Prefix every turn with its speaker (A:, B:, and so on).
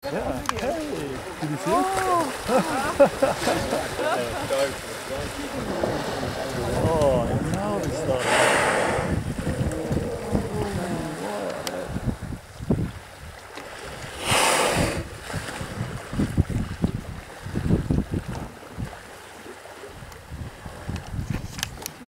A: Yeah. Hey, did you see it? Oh, now it's starting.